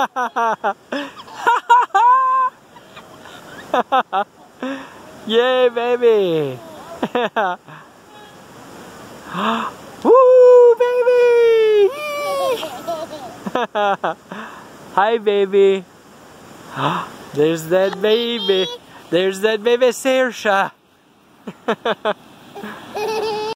Yay, baby! Woo, baby! Hi, baby. There's that baby. There's that baby, Saoirse.